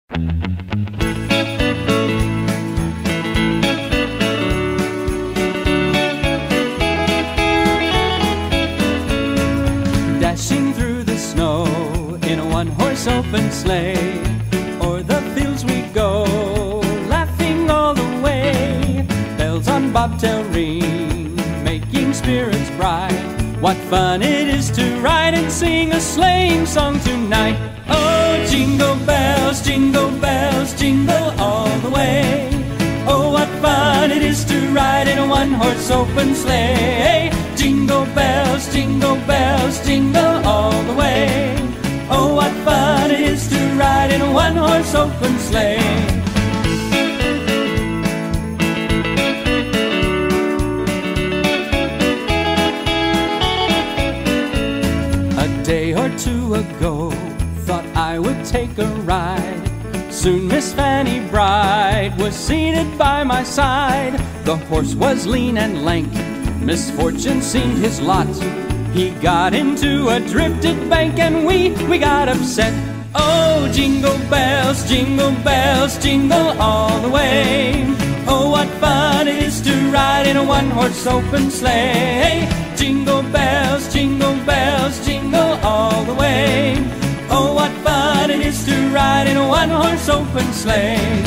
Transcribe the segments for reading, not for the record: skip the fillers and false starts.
Dashing through the snow in a one-horse open sleigh, o'er the fields we go, laughing all the way. Bells on bobtail ring, making spirits bright. What fun it is to ride and sing a sleighing song tonight. Oh, jingle bells, jingle all the way. Oh, what fun it is to ride in a one-horse open sleigh. Jingle bells, jingle all the way. Oh, what fun it is to ride in a one-horse open sleigh. A day or two ago, thought I would take a ride. Soon Miss Fanny Bride was seated by my side. The horse was lean and lank, misfortune seemed his lot. He got into a drifted bank and we got upset. Oh, jingle bells, jingle all the way. Oh, what fun it is to ride in a one-horse open sleigh. Jingle bells, jingle all the way. Oh, what fun it is to ride in a one-horse open sleigh.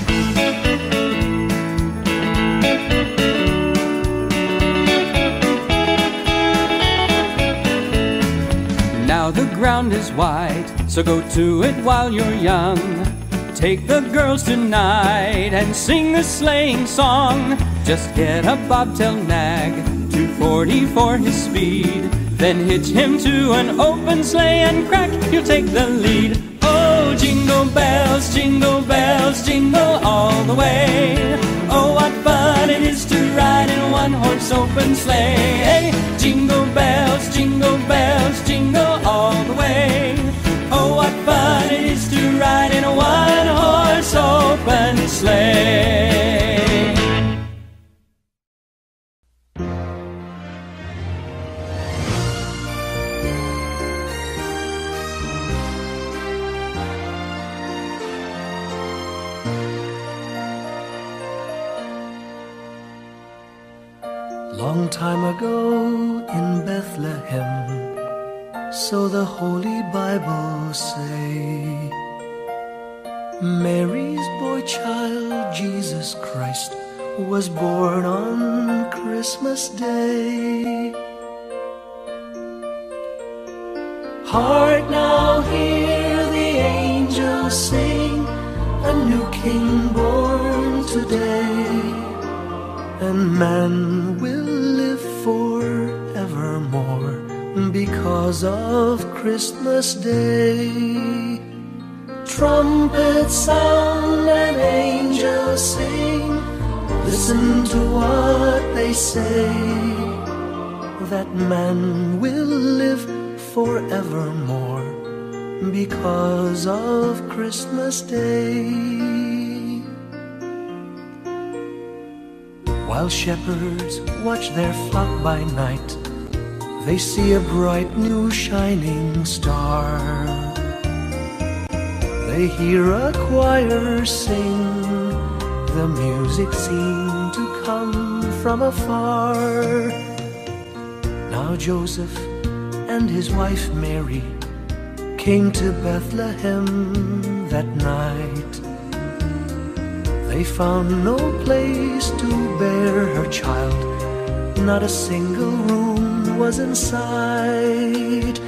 Now the ground is wide, so go to it while you're young. Take the girls tonight and sing the sleighing song. Just get a bobtail nag, 240 for his speed. Then hitch him to an open sleigh and crack, you'll take the lead. Oh, jingle bells, jingle all the way. Oh, what fun it is to ride in a one-horse open sleigh. Jingle bells, jingle all the way. Oh, what fun it is to ride in a one-horse open sleigh. Long time ago in Bethlehem, so the Holy Bible say, Mary's boy child, Jesus Christ, was born on Christmas Day. Hark now, hear the angels sing, a new King born today, and man will live forevermore because of Christmas Day. Trumpets sound and angels sing, listen to what they say, that man will live forevermore because of Christmas Day. While shepherds watch their flock by night, they see a bright new shining star. They hear a choir sing, the music seemed to come from afar. Now Joseph and his wife Mary came to Bethlehem that night. They found no place to bear her child, not a single room was in sight.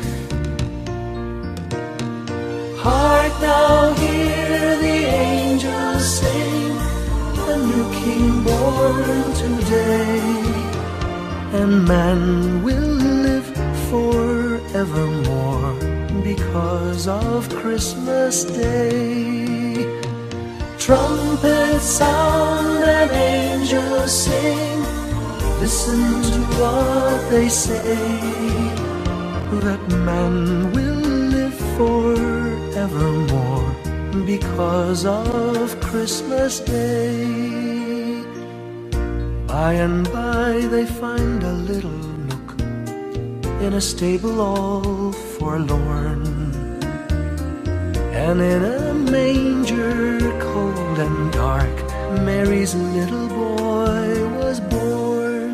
Hark now, hear the angels sing, a new King born today, and man will live forevermore because of Christmas Day. Trumpets sound and angels sing, listen to what they say, that man will live forevermore because of Christmas Day. By and by they find a little nook in a stable all forlorn, and in a manger, cold and dark, Mary's little boy was born.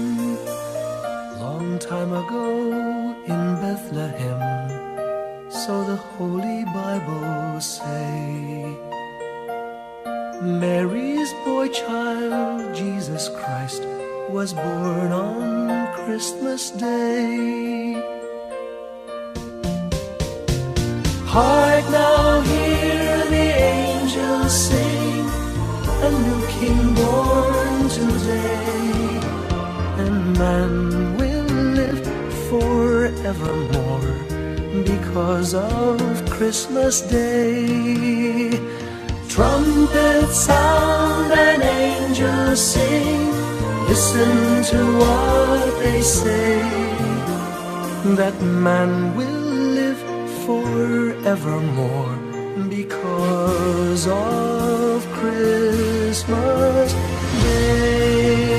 Long time ago in Bethlehem, so the Holy Bible say. Mary's boy child, Jesus Christ, was born on Christmas Day. Hark now, hear the angels sing, a new King born today, and man will live forevermore because of Christmas Day. Trumpets sound and angels sing, listen to what they say, that man will live forevermore because of Christmas Day.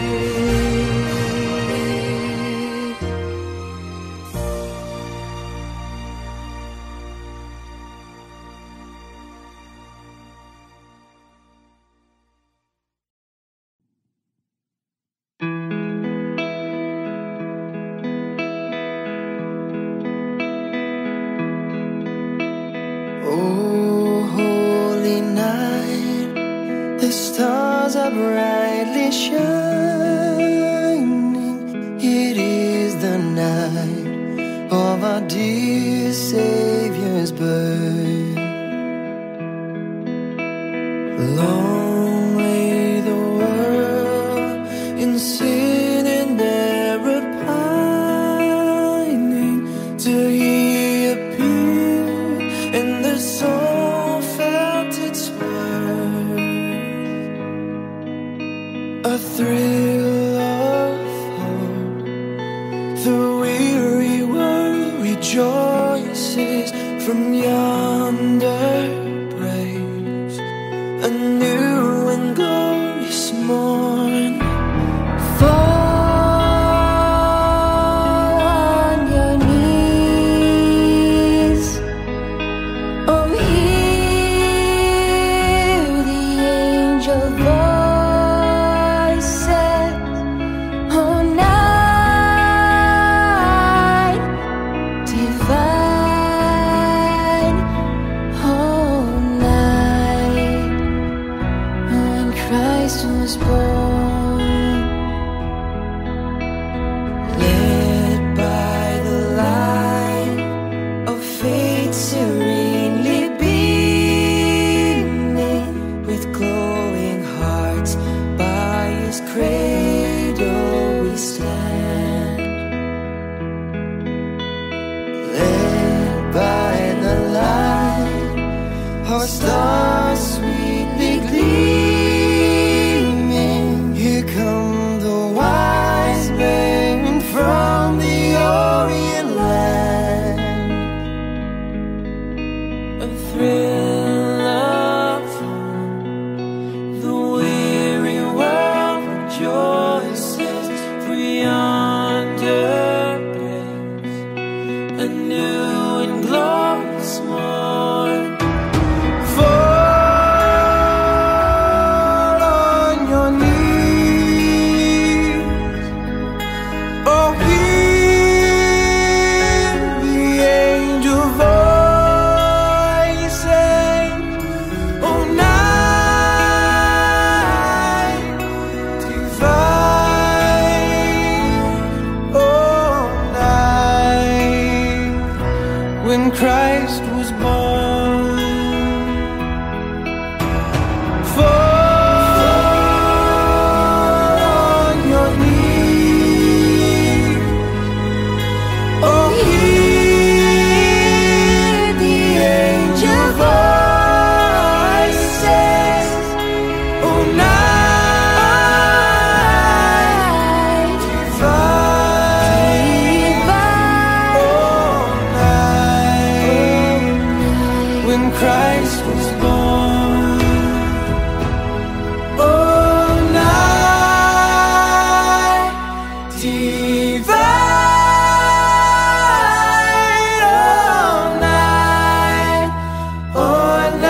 Oh, holy night, the stars are brightly shining. It is the night of our dear Savior's birth. Long lay the world in sin and error pining, till He appeared and the soul felt its worth. A thrill of hope, the weary world rejoices from yonder praise. A new and glorious morn. Fall on your knees, oh, hear the angel voices. Oh, night divine, oh, night when Christ was born. Led by the light of faith serenely beaming, with glowing hearts by His cradle we stand. Led by the light, our stars sweetly gleaming, here come the wise men from the Orient land. A thrill of hope, the weary world rejoices, for yonder breaks a new and glorious morn. Fall on your knees, oh, hear the angel voices. Oh, night divine, oh, night when Christ was born. Fall on your knees, oh, hear the angel voices. Oh, night divine, oh, night when Christ was born. Oh, night divine, oh, night, oh,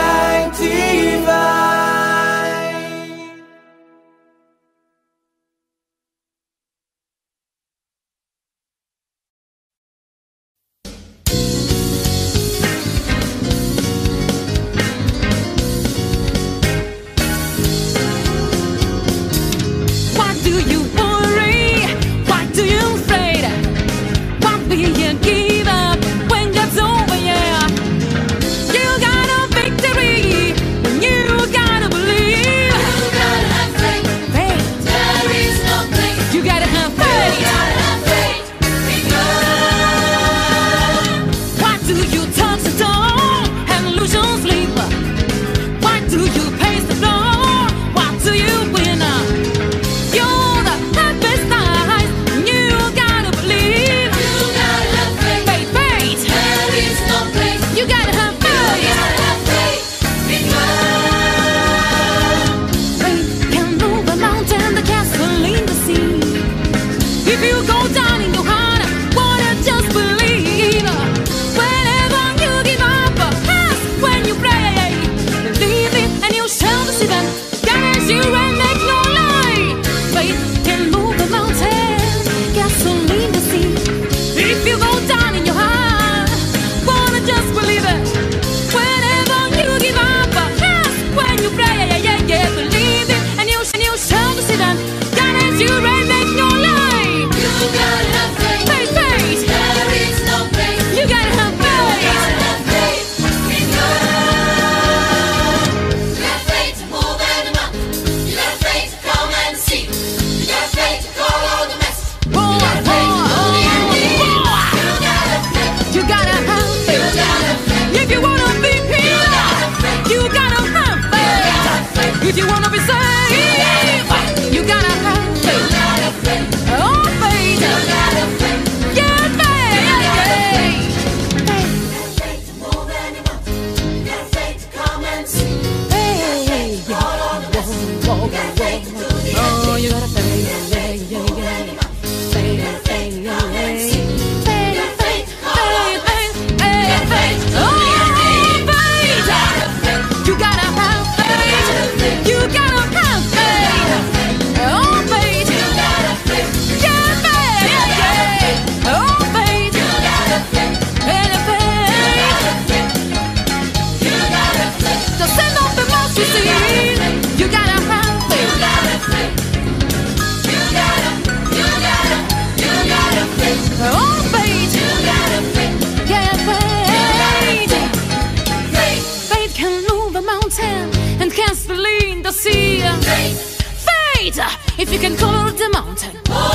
If you can color the mountain,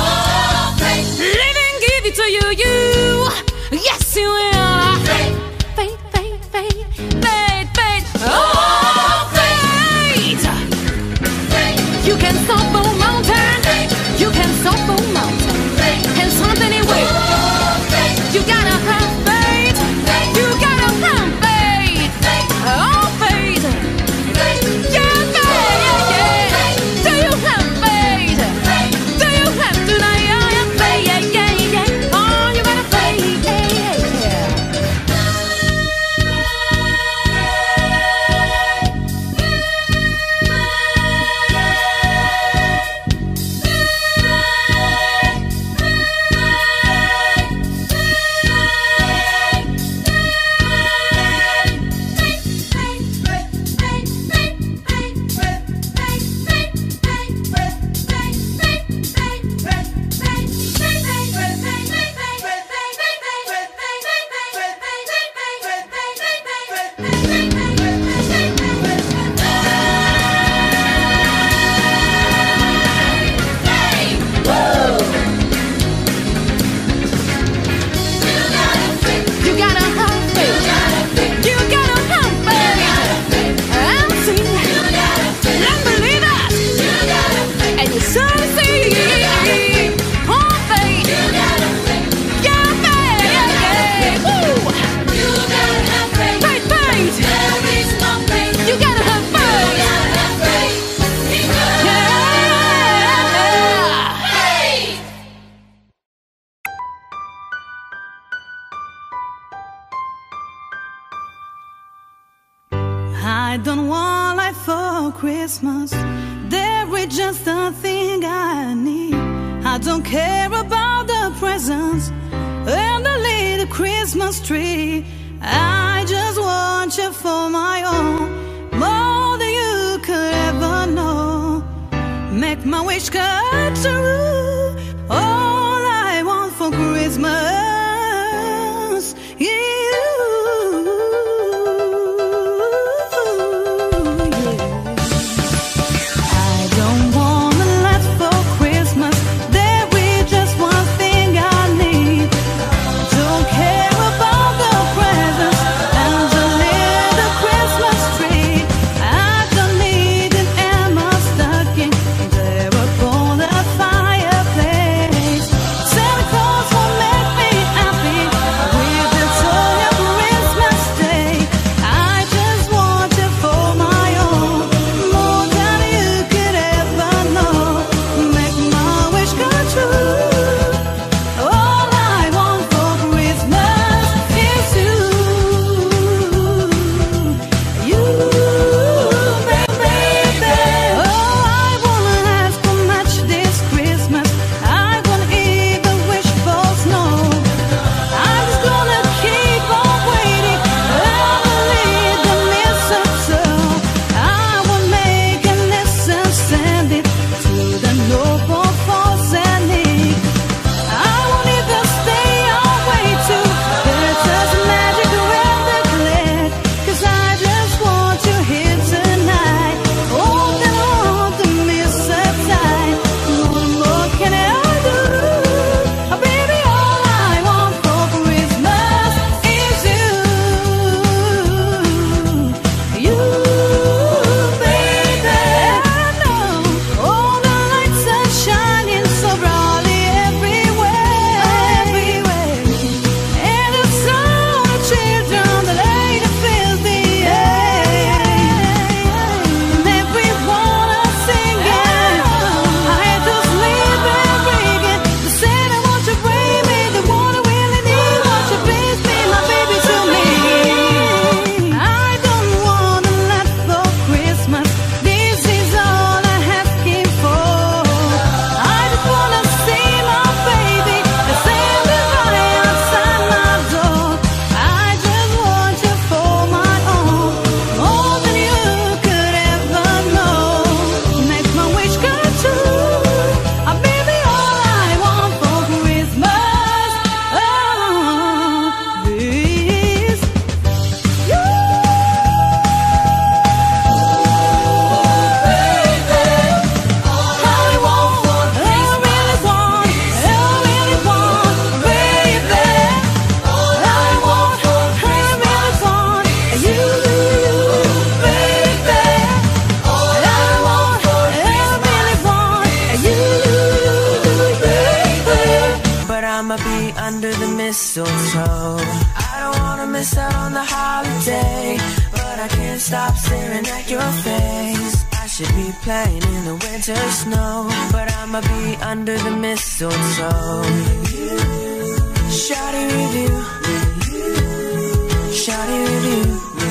oh, faith. Live and give it to you. Yes, you will. Faith, faith, faith, faith, faith. Oh, faith. Faith. You can stop a mountain. Faith. You can stop a mountain. Faith. And something anyway. Oh, faith. You gotta have faith. Faith. You gotta have faith. Faith. Oh, faith. Faith. Yeah, faith. Yeah, yeah. Do you have faith? Do you have tonight? I am faith. Yeah, yeah, yeah. Oh, you gotta faith. Yeah, yeah, yeah. You gotta have faith. You gotta have faith. And sing. And believe it. And you shall see. Oh, faith. Yeah, faith. Yeah, yeah. Woo. Faith, faith. You gotta have faith. Yeah. I don't want life for Christmas. There is just a thing I need. I don't care about the presents and the little Christmas tree. I just want you for my own, more than you could ever know. Make my wish come true. All I want for Christmas is you. I don't want a lot for Christmas. There is just one thing I need. Don't care about the presents and the little Christmas tree. I don't need an Emma stocking there upon the fire. can't stop staring at your face. I should be playing in the winter snow, but I'ma be under the mistletoe. Shawty with you, shawty with you,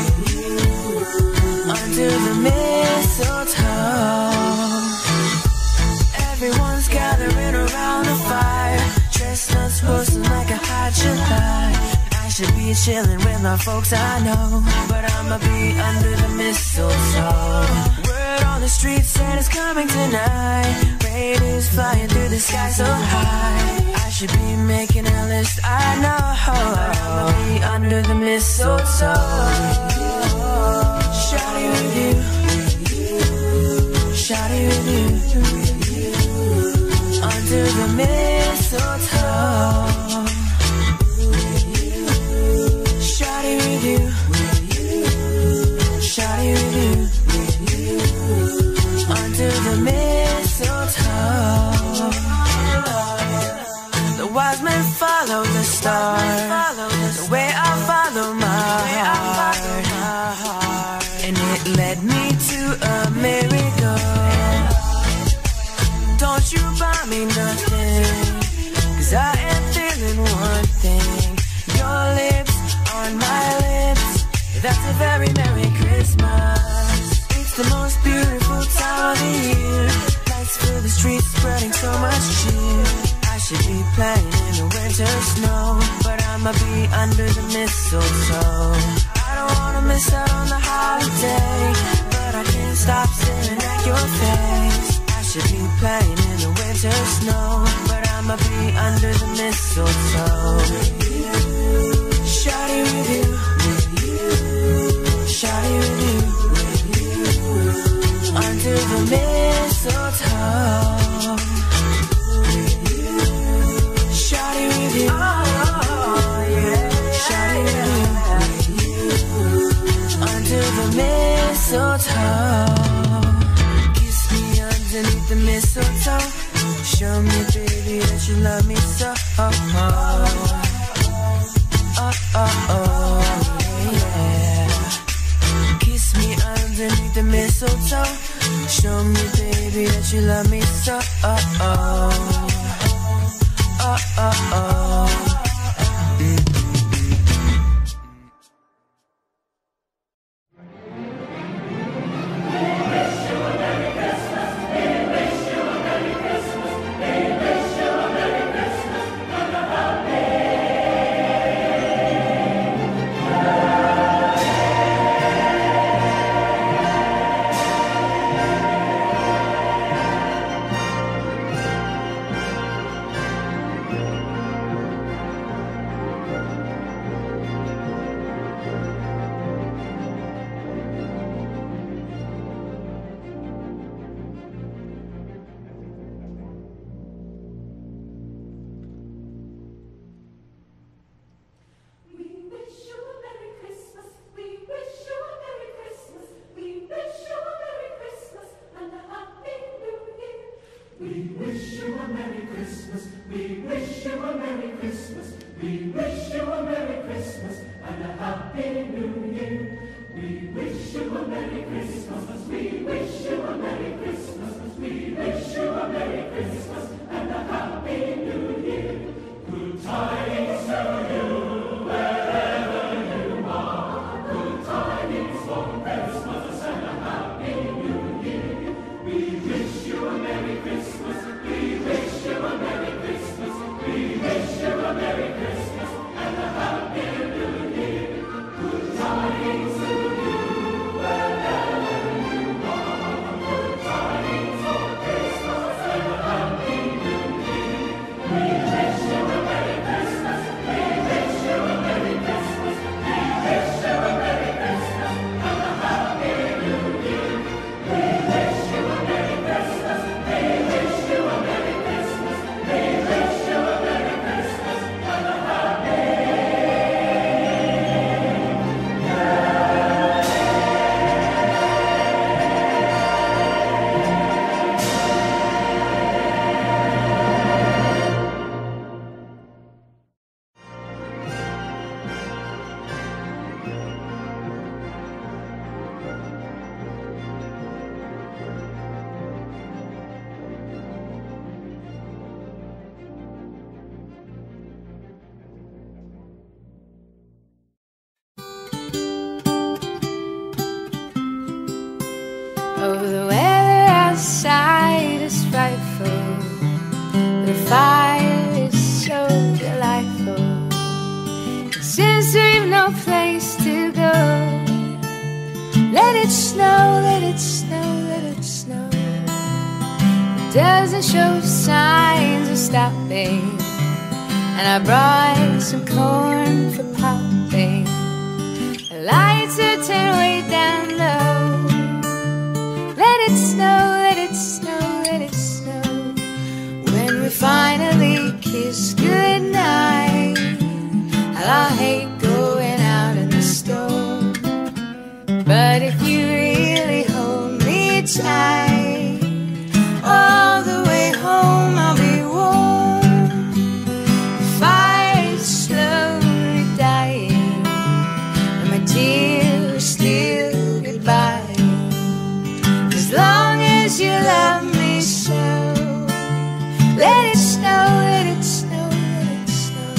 under the mistletoe. Everyone's gathering around the fire, chestnuts roasting like a hot July. I should be chilling with my folks I know, but I'ma be under the mistletoe. Word on the street said it's coming tonight. Raiders flying through the sky so high. I should be making a list, I know, but I'ma be under the mistletoe. Shawty with you, shawty with you, under the mistletoe. Shawty with you, shawty with you, under the mistletoe. The wise men follow the star, the way I follow my heart, and it led me to America. Don't you buy me nothing, 'cause I am feeling one thing. Your lips on my lips, that's a very Merry Christmas. It's the most beautiful time of the year. Lights fill the streets, spreading so much cheer. I should be playing in the winter snow, but I'ma be under the mistletoe. I don't wanna miss out on the holiday, but I can't stop staring at your face. I should be playing in the winter snow, but I'ma be under the mistletoe. Shawty with you, shawty with you, under the mistletoe. Shawty with you, shawty with you, under the mistletoe. Kiss me underneath the mistletoe. Show me, baby, that you love me so. Yeah. Kiss me underneath the mistletoe. Show me, baby, that you love me so. Oh, the weather outside is frightful, but the fire is so delightful. Since we've no place to go, let it snow, let it snow, let it snow. It doesn't show signs of stopping, and I brought some corn for popping. The lights are turned way down low. Let it snow, let it snow, let it snow. When we finally kiss goodnight, I hate going out in the storm. But if you really hold me tight, all the way home I'll be warm. The fire is slowly dying, and my tears are still goodbye. As long as you love me so, let it snow, let it snow, let it snow.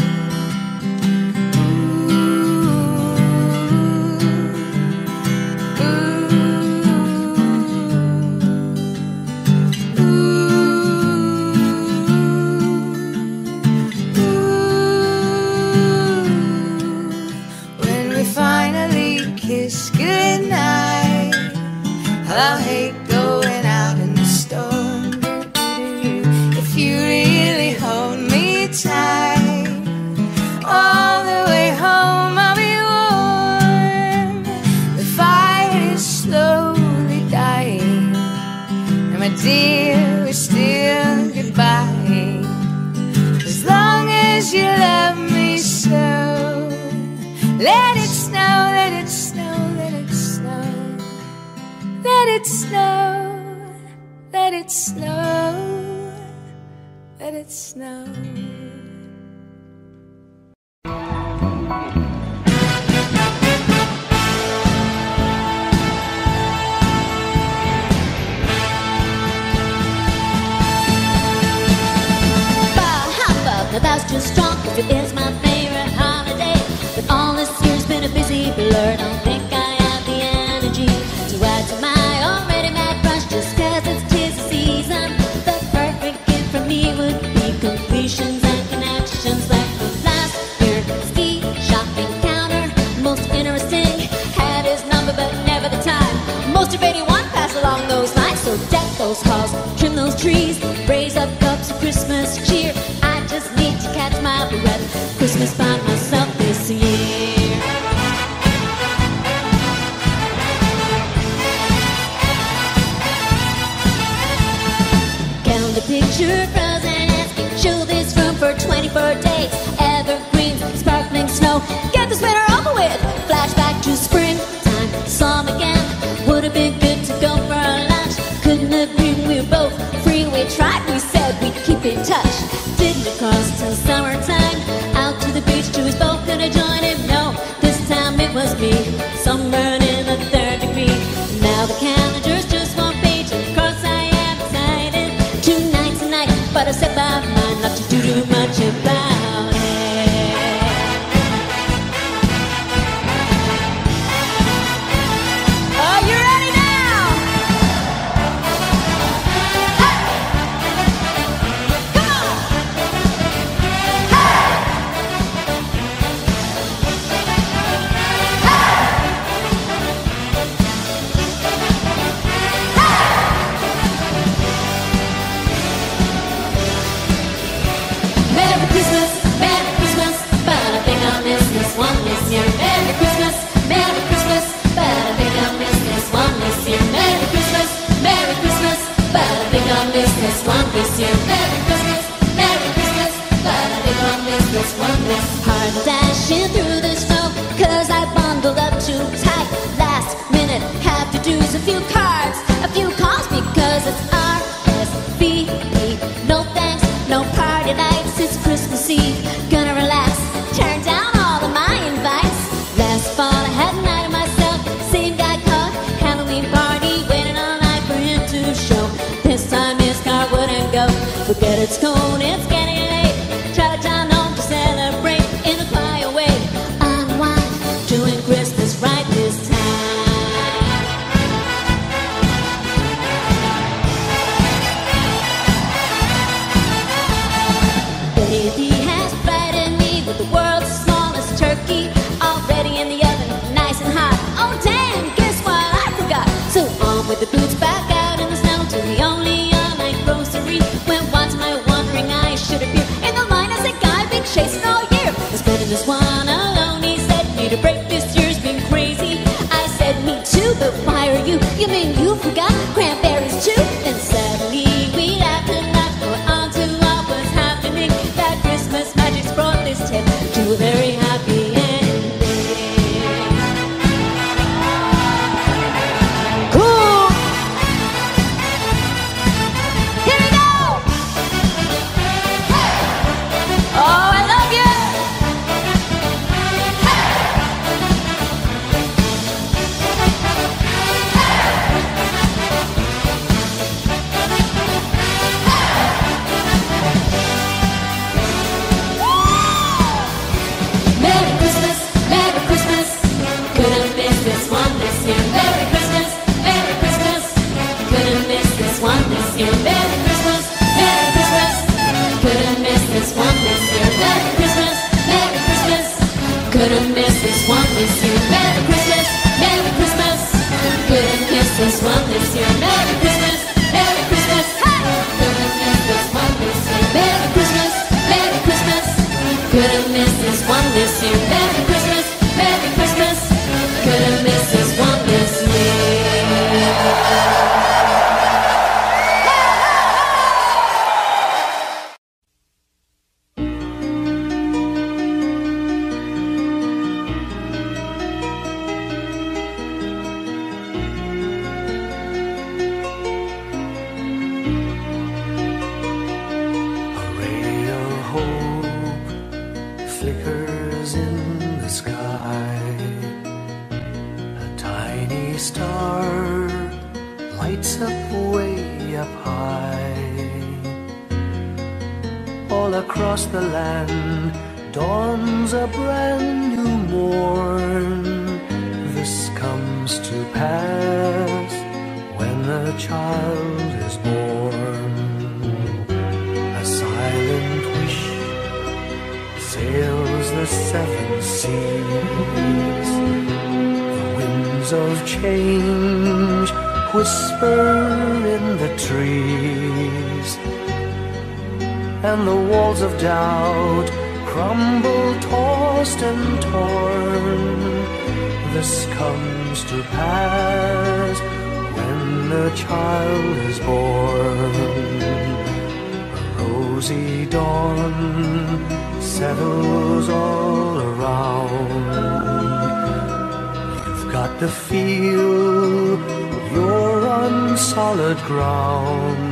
When we finally kiss goodnight, I'll hate going out in the storm. If you really hold me tight, all the way home I'll be warm. The fire is slowly dying, and my dear, we're still goodbye. As long as you love me so, let it snow, let it snow, let it snow. Let it snow, let it snow, let it snow. Now that's too strong, 'cause it is my favorite holiday. But all this year's been a busy blur. Don't think I have the energy to add to my already mad rush. Just 'cause it's 'tis the season, the perfect gift for me would be completions and connections like the last year ski shopping counter. Most interesting, had his number but never the time. Most of 81 passed along those lines. So deck those halls, trim those trees, raise up cups of Christmas cheer. I just need to catch my breath. Christmas by myself this year. Count the picture frozen asking, show this room for 24 days. Evergreens, sparkling snow, get this winter over with. Flashback to springtime, saw him again. Would have been good to go for a lunch. Couldn't agree, we were both free. We tried, we said we'd keep in touch. Didn't cross till summertime, out to the beach to his boat. Gonna join him? No, this time it was me. Sunburn in the 3rd degree. Now the calendar's just one page, and of course I am excited. 2 nights a night, but I set my mind not to do too much about it. Are you ready now? Hey! Come on! Hey! Merry Christmas, but I think I missed this one this year. Merry Christmas, but I think I missed this one this year. Merry Christmas, but I think I missed this one this year. Merry Christmas, but I think I missed this one this year. Hard dashing through the snow, 'cause I bundled up too tight. Last minute, have to do a few cards, a few calls, because it's RSVP. No thanks, no party nights, it's Christmas Eve. Gonna relax, turn down all of my invites. Last fall I had a night of myself, same guy called Halloween party, waiting all night for him to show. This time his car wouldn't go. Forget it's cold, it's getting late. Try to down home to celebrate in a quiet way. Unwind, doing Christmas right this time. to the fire. You mean you forgot cranberries too? Then suddenly we laughed and laughed, were on to what was happening. That Christmas magic's brought this tale to a very happy ending. Cool! Here we go! Hey! Oh, I love you! Couldn't miss this one this year. Merry Christmas, Merry Christmas. Couldn't miss this one this year. Merry Christmas, Merry Christmas. Hey! Couldn't miss this one this year. Merry Christmas, Merry Christmas. Couldn't miss this one this year. Merry Christmas, Merry Christmas. Couldn't miss this one this year. Flickers in the sky. A tiny star lights up way up high. All across the land dawns a brand new morn. This comes to pass when a child is born. A silent wish sails the seven seas. The winds of change whisper in the trees, and the walls of doubt crumble, tossed and torn. This comes to pass when the child is born. A rosy dawn settles all around. You've got to feel you're on solid ground.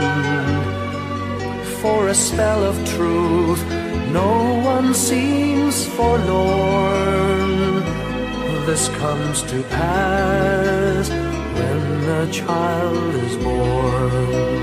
For a spell of truth, no one seems forlorn. This comes to pass when the child is born.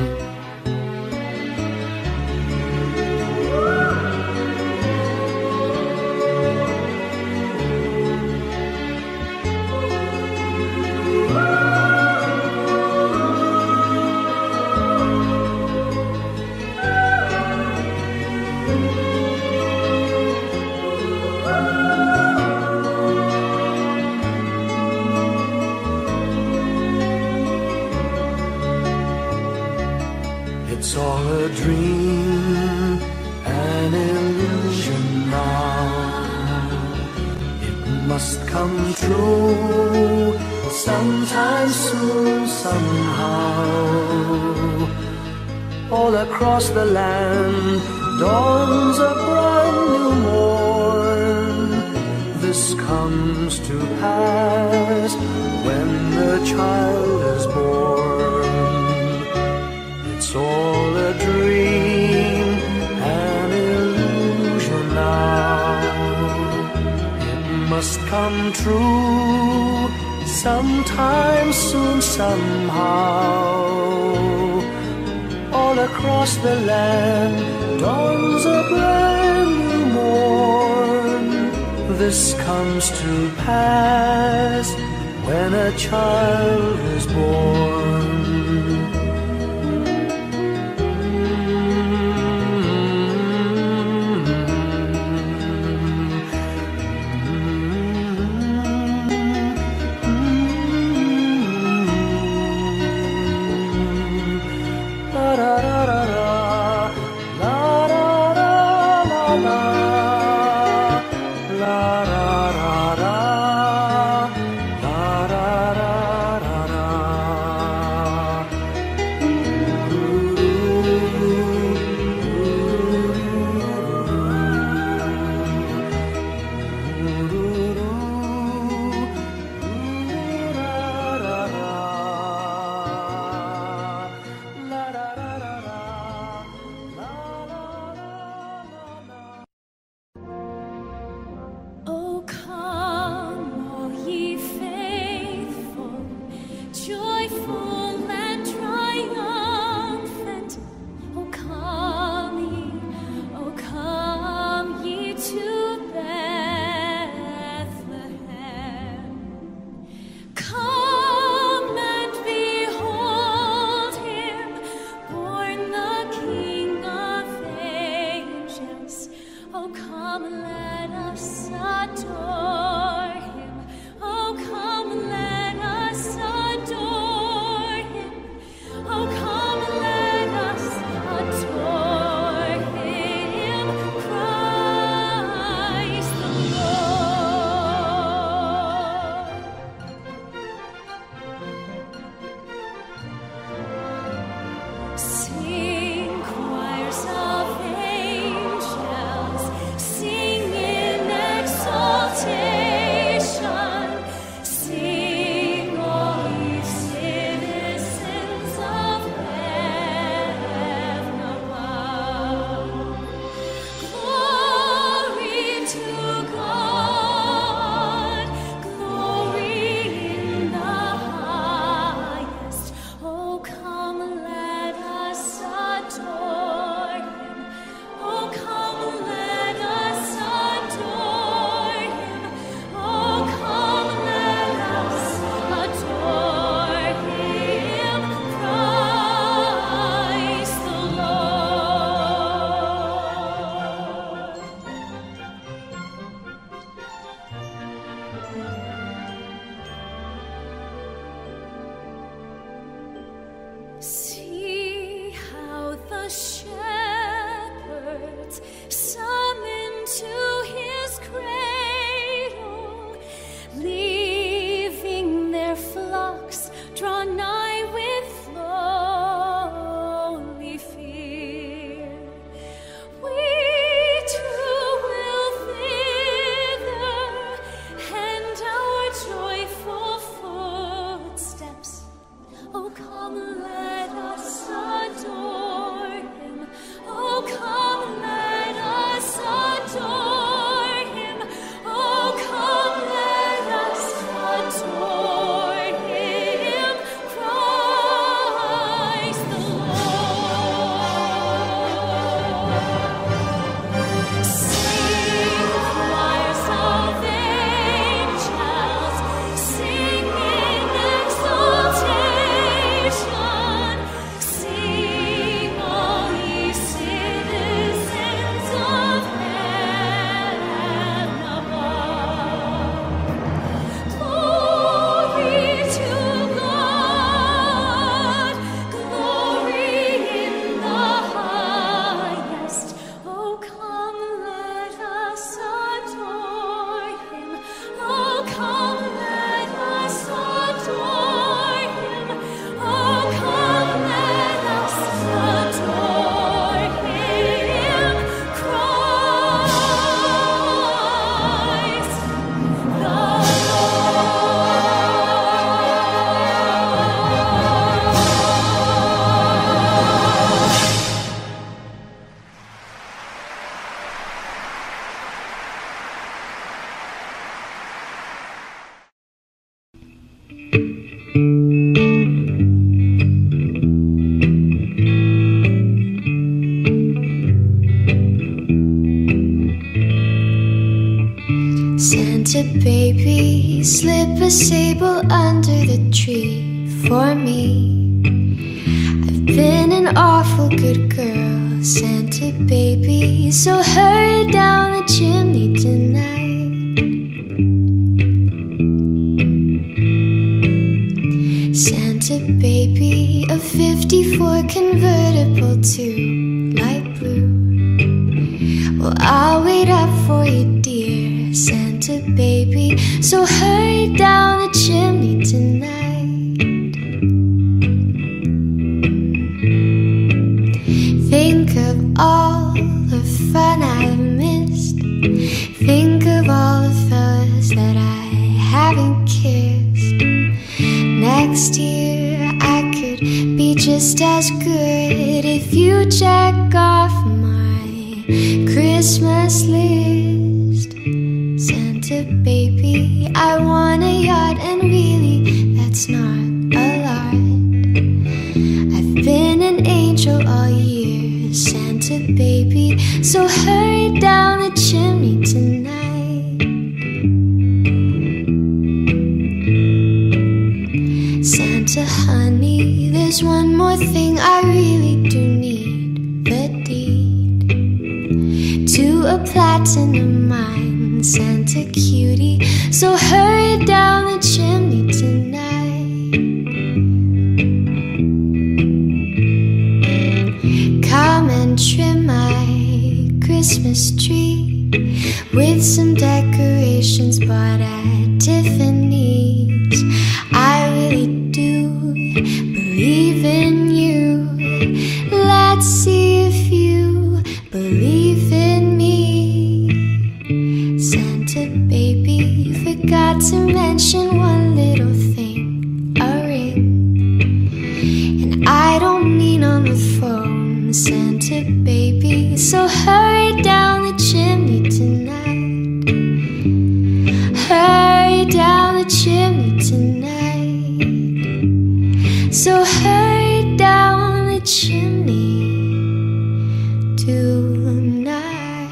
It's all a dream, an illusion now. It must come true sometime soon, somehow. All across the land dawns a brand new morn. This comes to pass when the child is born. It's all a dream, an illusion now. It must come true sometime soon, somehow. All across the land dawns a brand new morn. This comes to pass when a child is born. Santa baby, slip a sable under the tree for me. I've been an awful good girl, Santa baby, so hurry down the chimney tonight. Santa baby, a 54 convertible to light blue. Well, I'll wait up for you, dear Santa baby, so hurry down the chimney tonight. Think of all the fun I've missed. Think of all the fellas that I haven't kissed. Next year I could be just as good if you check off my Christmas list. Santa baby, I want a yacht, and really that's not a lot. I've been an angel all year, Santa baby, so hurry down the chimney tonight. Santa honey, there's one more thing I really do need, the deed to a platinum mine, Santa cutie, so hurry down the chimney tonight. Come and trim my Christmas tree with some decorations bought at Tiffany's. I really do believe in you. Let's see if you believe in me. Santa baby, forgot to mention one little thing, a ring. And I don't mean on the phone, Santa baby, so hurry down the chimney tonight. Hurry down the chimney tonight. So hurry down the chimney tonight.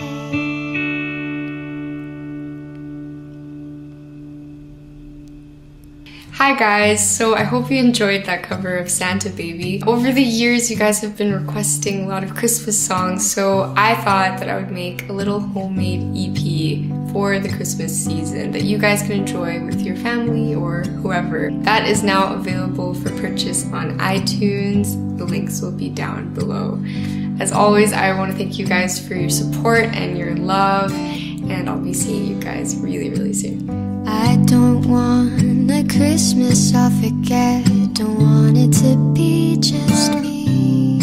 Hi guys, so I hope you enjoyed that cover of Santa Baby. Over the years you guys have been requesting a lot of Christmas songs, so I thought that I would make a little homemade EP for the Christmas season that you guys can enjoy with your family or whoever. That is now available for purchase on iTunes. The links will be down below. As always, I want to thank you guys for your support and your love, and I'll be seeing you guys really, really soon. I don't want a Christmas I'll forget. Don't want it to be just me.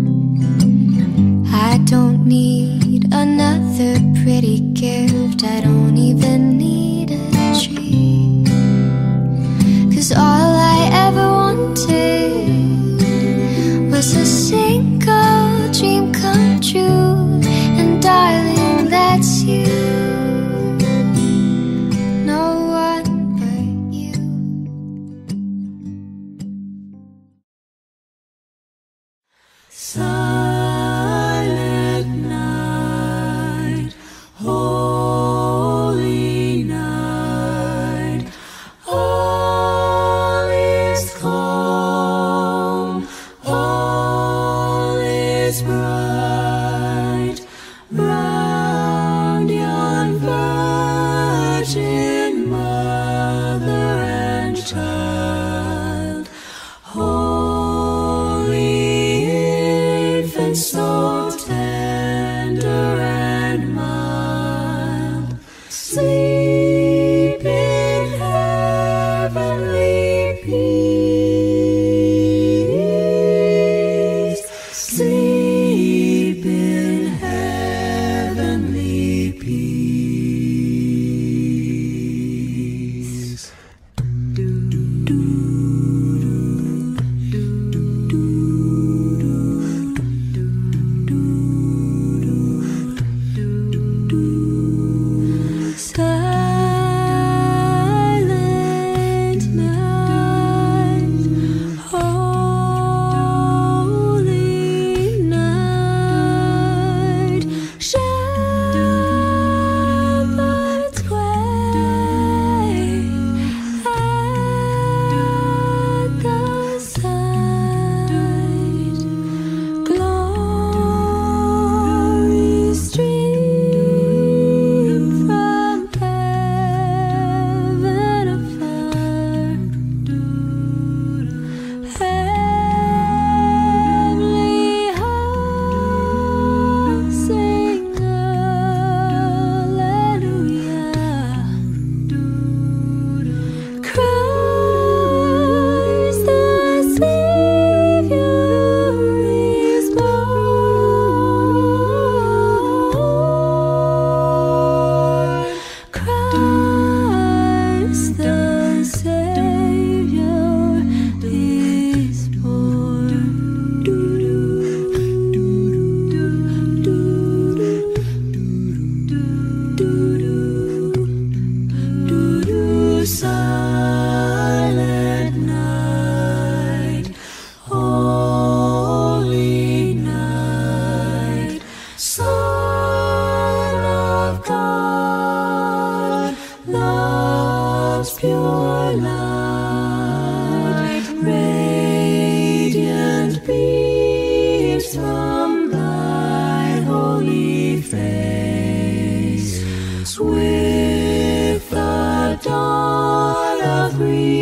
I don't need another pretty gift. I don't even need a tree. 'Cause all I ever wanted was a single dream come true. And darling, that's you. Silent night, holy night, all is calm, all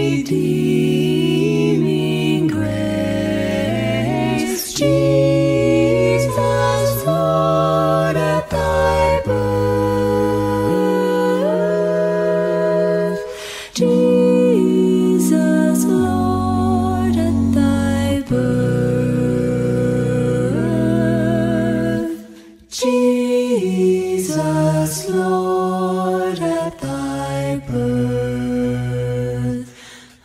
redeeming grace. Jesus, Lord, at thy birth. Jesus, Lord, at thy birth. Jesus, Lord, at thy birth.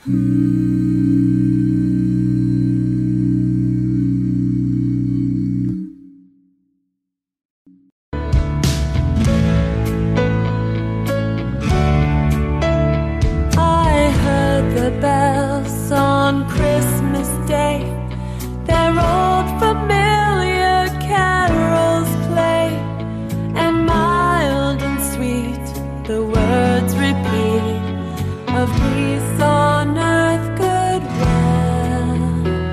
I heard the bells on Christmas Day, their old familiar carols play, and mild and sweet the words repeat of peace on earth, goodwill.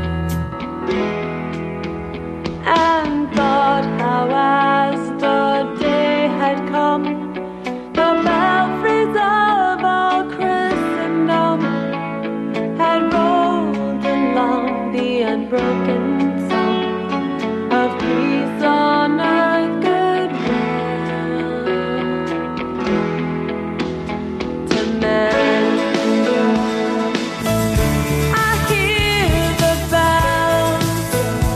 And thought how as the day had come, the belfries of our Christendom had rolled along the unbroken song of peace on earth, goodwill to men. I hear the bells,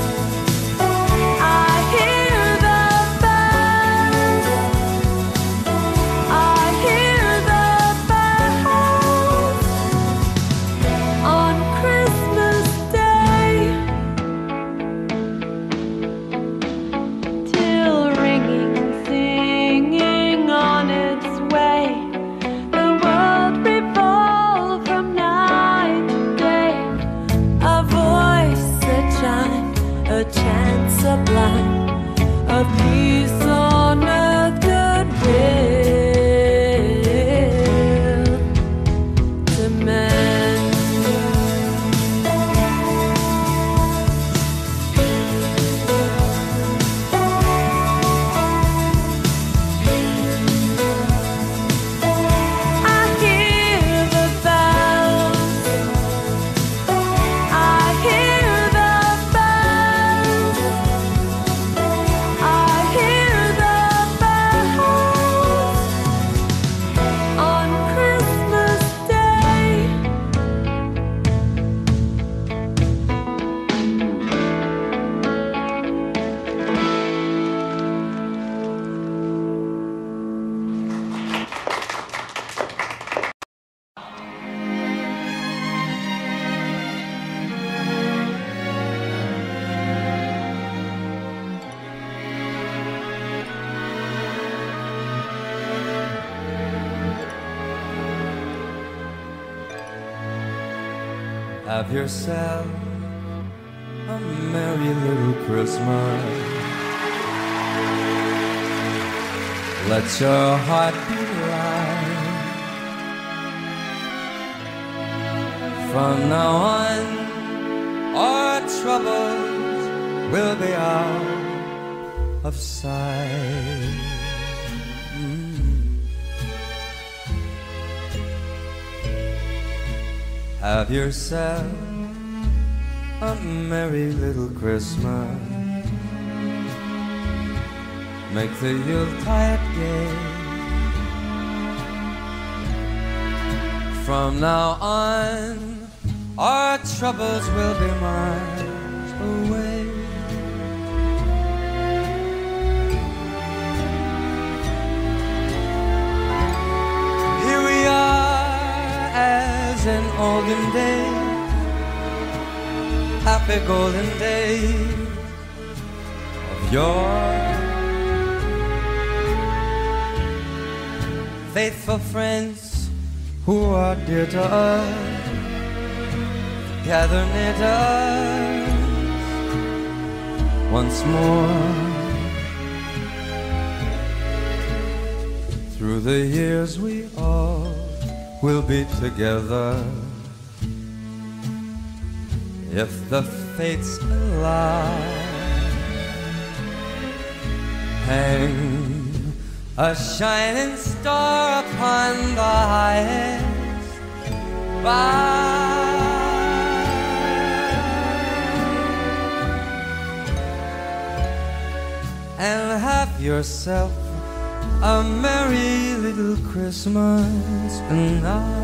I hear the bells, I hear the bells on Christmas Day, till ringing, singing on its way, the world revolved from night to day. A voice that chimed, a chant sublime of peace on earth, goodwill to men. I hear the bells, I hear the bells, I hear the bells on Christmas Day. Have yourself a merry little Christmas. Let your heart be light. From now on, our troubles will be out of sight. Have yourself a merry little Christmas. Make the Yuletide gay. From now on, our troubles will be miles away. Here we are as in olden days, happy golden days of yore. Faithful friends who are dear to us gather near to us once more. Through the years we all will be together, if the fates allow. Hang a shining star upon the highest And have yourself a merry little Christmas night.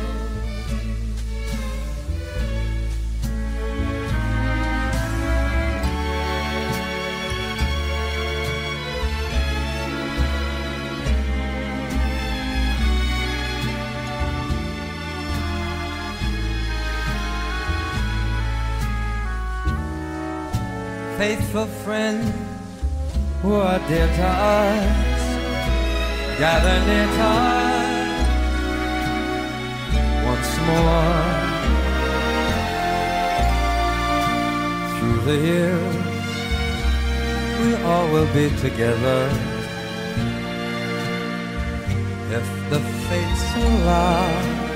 Faithful friends who are dear to us, gather near to us once more. Through the years, we all will be together, if the fates allow.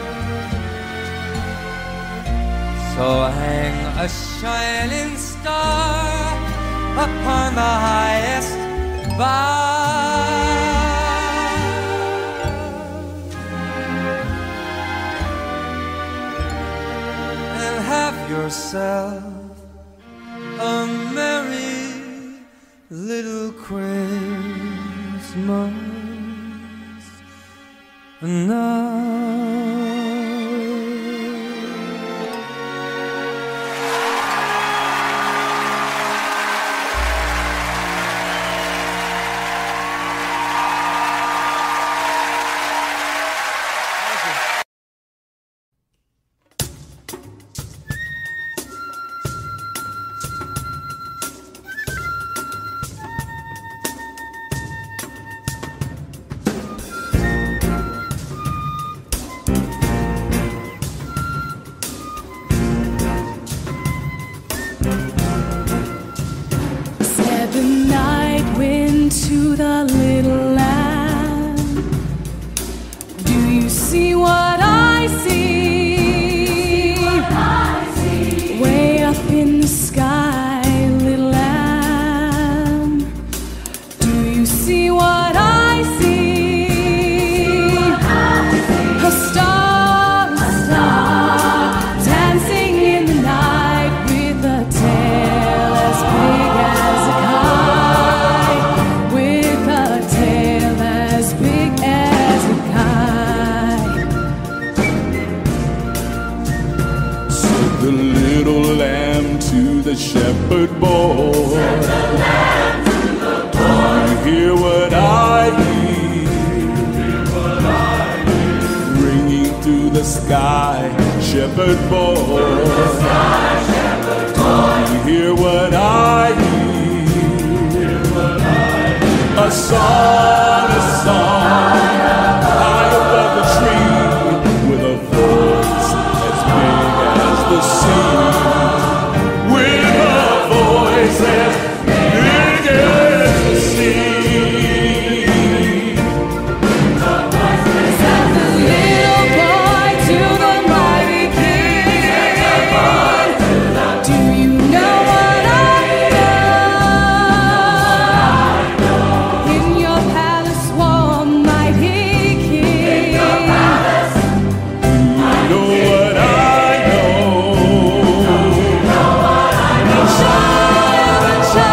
So hang a shining star upon the highest bough, and have yourself a merry little Christmas night. To the little land, do you see what I see? Way up in the sky, little lamb, do you see what I see? A star, dancing in the night with a tail as big as a kite. The little lamb to the shepherd boy. Do you hear what I hear? Ringing through the sky, shepherd boy. Do you hear what I hear? A song, high above the tree, with a voice as big as the sea, with a voice as big as the sea. Send the little boy to the mighty king. Do you know what I know? In your palace, warm, mighty king. Do you know what I know? Child,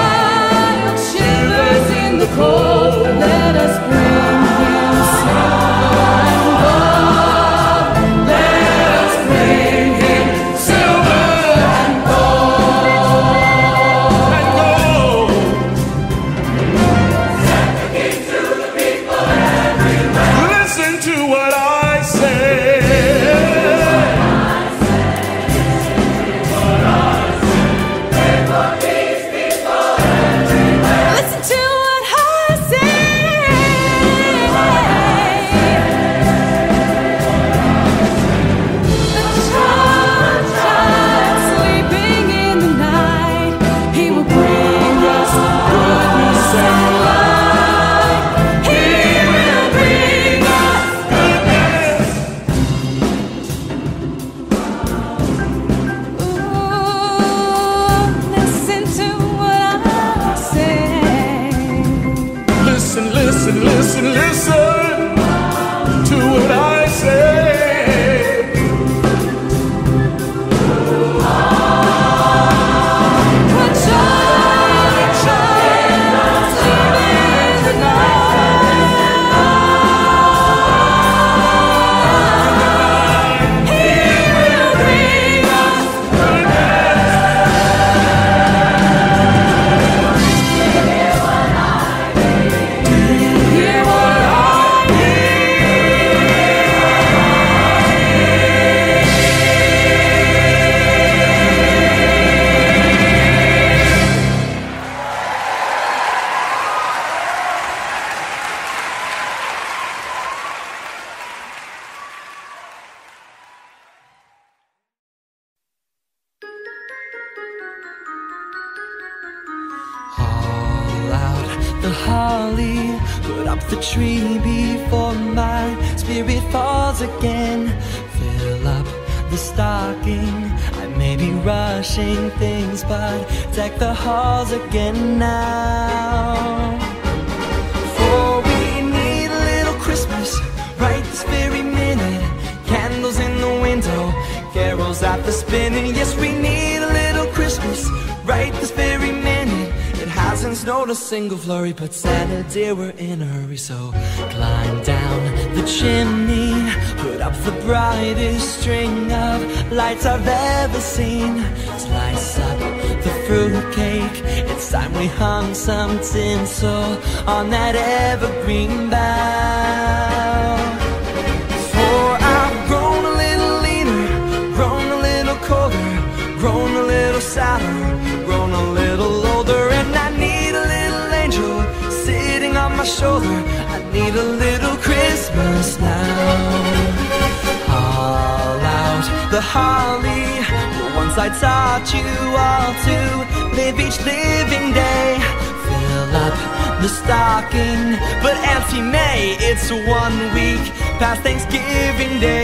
holly, put up the tree before my spirit falls again. Fill up the stocking, I may be rushing things, but deck the halls again now. For we need a little Christmas right this very minute. Candles in the window, carols at the spinning. Yes, we need a little Christmas right this very minute. It hasn't snowed a single flurry, but Santa dear, we're in a hurry. So climb down the chimney, put up the brightest string of lights I've ever seen. Slice up the fruitcake, it's time we hung some tinsel on that evergreen bough. For I've grown a little leaner, grown a little colder, grown a little sadder, grown a little older, and I need a little angel sitting on my shoulder. I need a little Christmas now. Haul out the holly, the ones I taught you all to live each living day. Fill up the stocking, but Auntie May, it's 1 week past Thanksgiving Day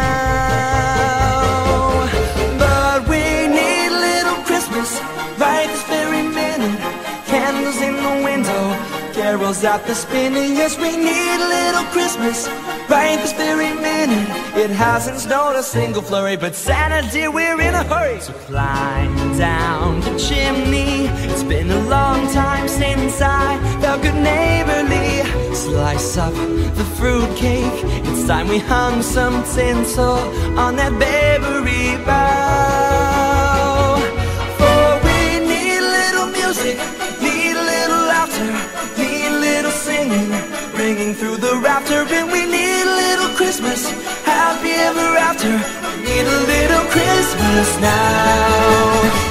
now. But we need a little Christmas right this very minute. Candles in the window, carols at the spinning. Yes, we need a little Christmas right this very minute. It hasn't snowed a single flurry, but Santa dear, we're in a hurry. So climb down the chimney, it's been a long time since I felt good neighborly. Slice up the fruitcake, it's time we hung some tinsel on that bakery bough. For we need a little music, need a little laughter, need a little singing, ringing through the rafter. And we need a little Christmas, happy ever after. We need a little Christmas now.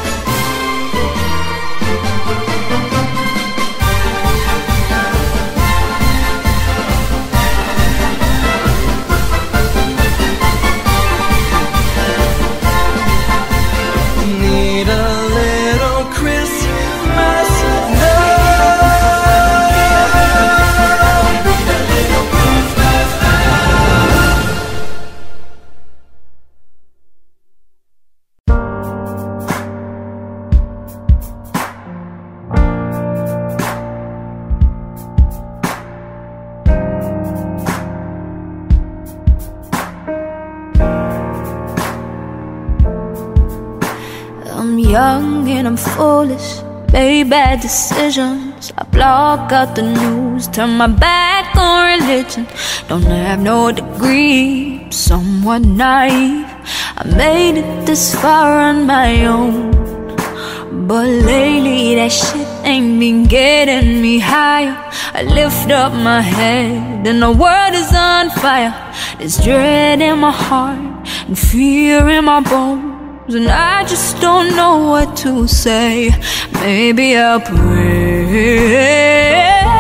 Young and I'm foolish, made bad decisions. I block out the news, turn my back on religion. Don't have no degree, somewhat naive. I made it this far on my own, but lately that shit ain't been getting me higher. I lift up my head and the world is on fire. There's dread in my heart and fear in my bones, and I just don't know what to say. Maybe I'll pray,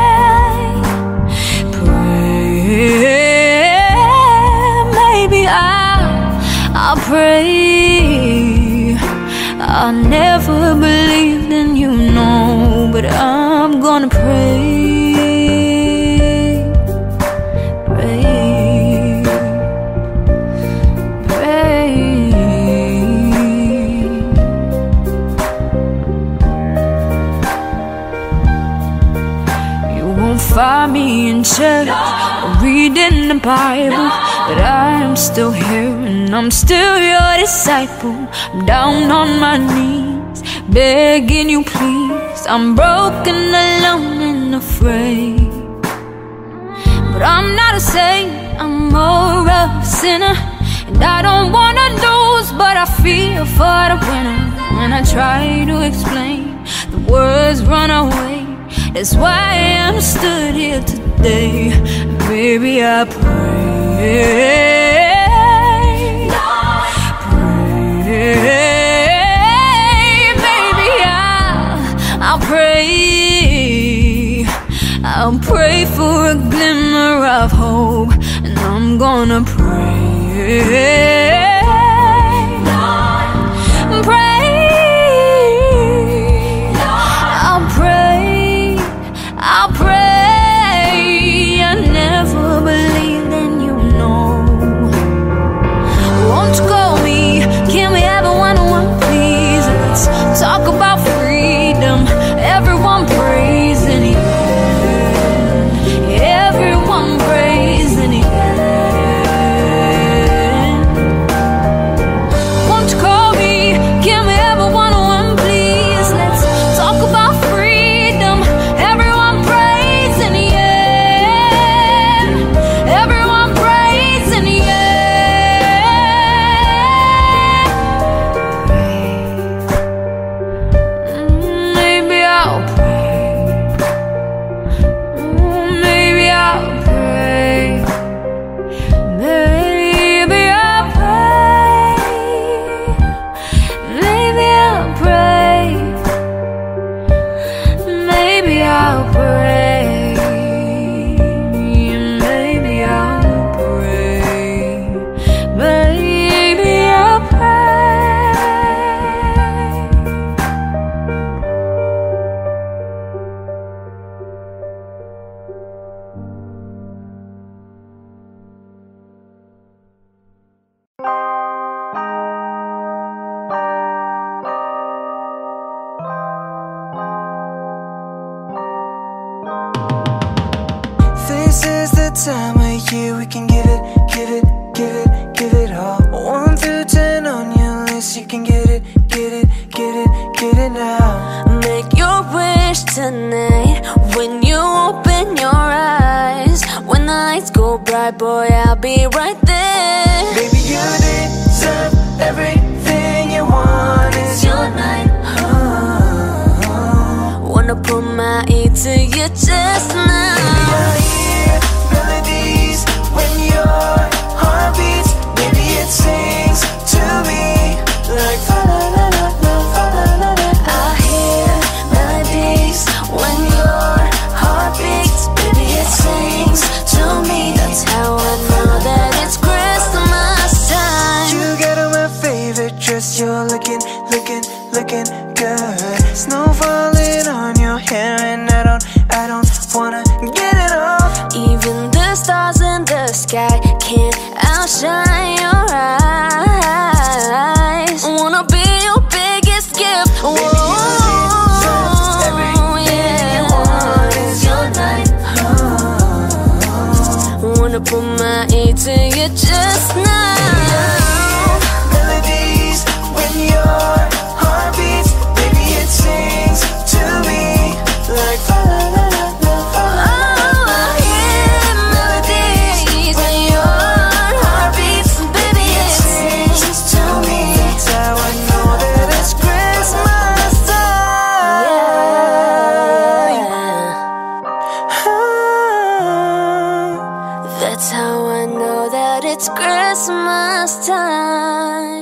maybe I'll pray. I never believed in you, no, but I'm gonna pray. Find me in church or reading the Bible, but I am still here and I'm still your disciple. I'm down on my knees, begging you please. I'm broken, alone and afraid, but I'm not a saint, I'm more of a sinner. And I don't wanna lose, but I feel for the winner. When I try to explain, the words run away. That's why I'm stood here today. Baby, I pray, baby, I'll pray. I'll pray for a glimmer of hope, and I'm gonna pray. I'll pray. you, we can give it, give it, give it, give it all. 1 through 10 on your list, you can get it, get it, get it, get it now. Make your wish tonight when you open your eyes. When the lights go bright, boy, I'll be right there. Baby, you deserve everything you want. It's your night. Wanna put my ear to your chest now. Baby, I hear melodies when your heart beats. Baby, it sings to me like fa-la-la-la-la, fa-la-la-la. I hear melodies when your heart beats. Baby, it sings to me. That's how I know that it's Christmas time. You got on my favorite dress. You're looking, looking, looking good. Snow falling on your hair and I don't wanna get it off. Even the stars in the sky can't outshine your eyes. Wanna be your biggest gift. Whoa, everything you want is your night. Wanna put my ear to your chest now. Melodies when your heart beats. Baby, it sings to me like fa-la-la-la-la, fa-la-la-la. Oh, I hear melodies when your heart beats. Baby, it sings to me. That's how I know that it's Christmas time. That's how I know that it's Christmas time.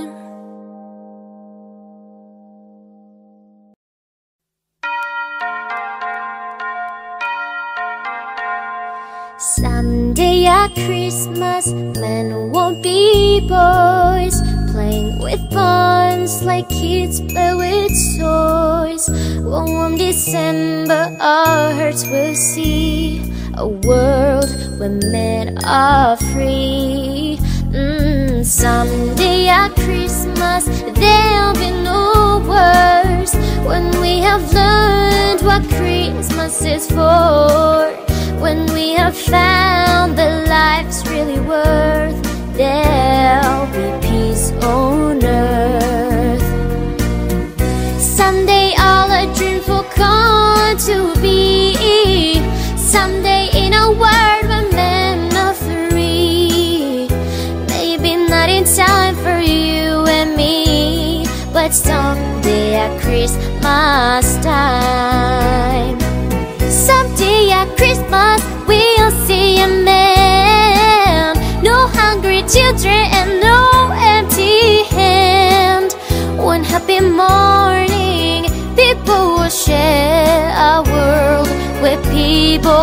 Someday at Christmas, men won't be boys, playing with bombs like kids play with toys. One warm December, our hearts will see a world where men are free. Someday at Christmas, there'll be no worse when we have learned what Christmas is for. When we have found that life's really worth, there'll be peace on earth. Someday all our dreams will come to be. Someday in a world where men are free. Maybe not in time for you and me, but someday at Christmas time. Someday at Christmas we'll see a man. No hungry children and no empty hand. One happy morning people will share a world where people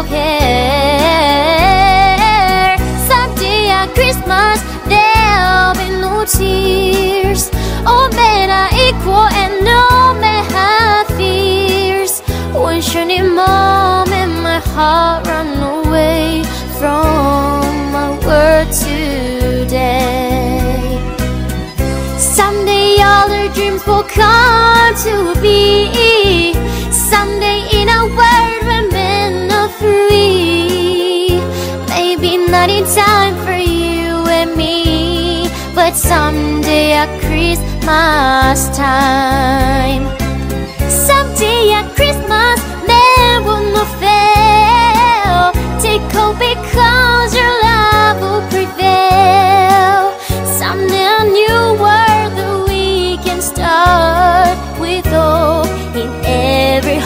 care. Someday at Christmas there'll be no tears. All men are equal and no man have fears. One shining moment my heart ran away from my world today. Someday all our dreams will come to be. Someday in a world where men are free. Maybe not in time for you and me, but someday at Christmas time. Someday at Christmas, men will not fail. Take hope because your love will prevail. Someday a new world that we can start with hope in every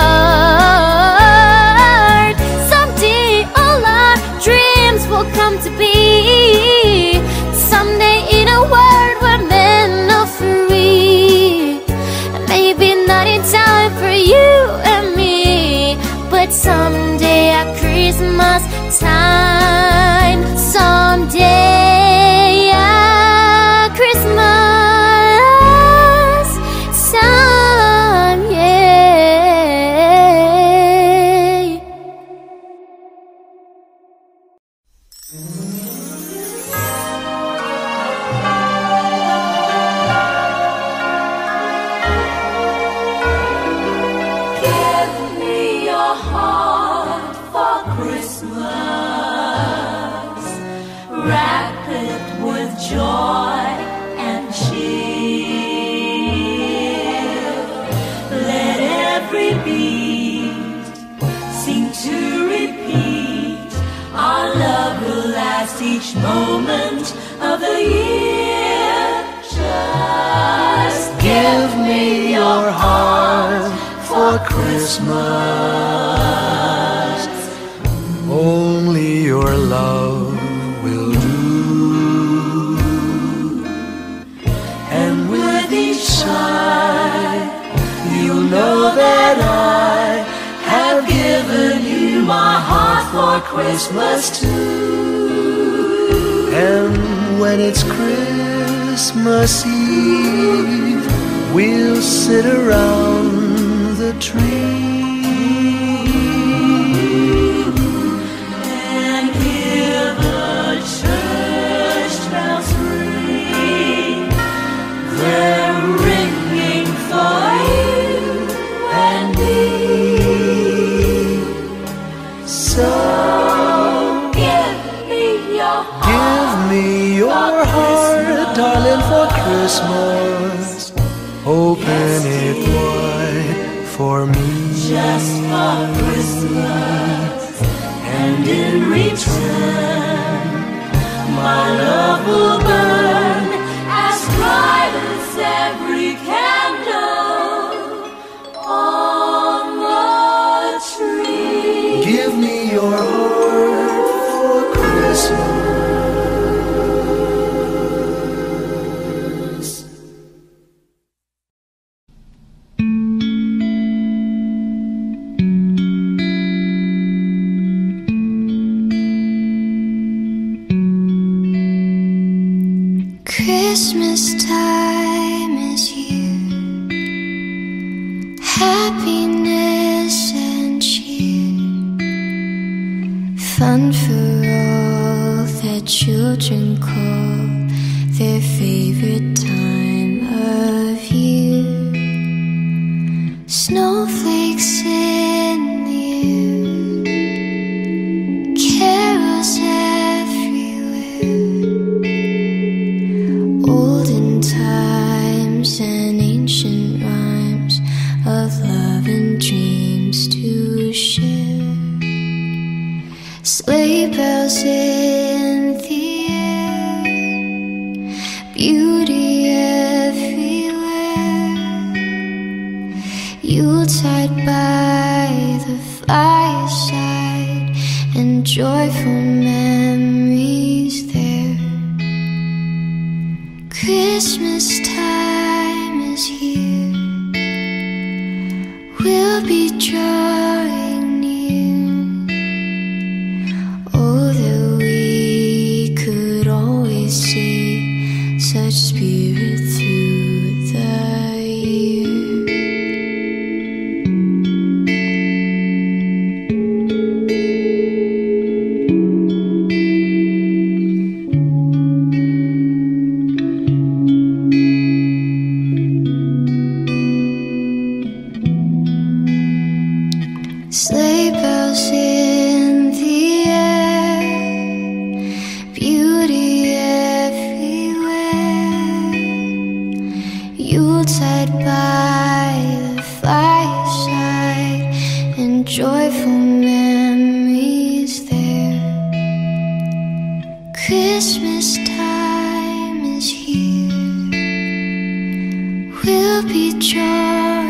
heart. Someday all our dreams will come to be. Someday in a world where men are free. Maybe not in time for you and me, but someday at Christmas time. Someday at Christmas time, yeah. Give me your heart for Christmas. year. Just give me your heart for Christmas. Only your love will do. And with each sigh, you'll know that I have given you my heart for Christmas too. And when it's Christmas Eve, we'll sit around the tree and hear the church bells ring. They're ringing for you and me. So give me your heart. Give me your heart, darling, for Christmas. Open it wide for me. Just for Christmas. And in return, my love will burn as bright as every candle on the tree. Give me your heart for Christmas. Christmas time is here, happiness and cheer, fun for all that children call their favorite time of year. Snowflakes in the air, carols everywhere, olden times and ancient rhymes of love and dreams to share. Sleigh bells in the air, beauty everywhere, Yuletide by the fireside, and joyful memories there. Christmas time is here, we'll be drawing near. Oh, that we could always see such spirit through the year. Sleigh bells in the air, beauty everywhere, Yuletide by the fireside, and joyful memories there. Christmas time is here, we'll be joyful.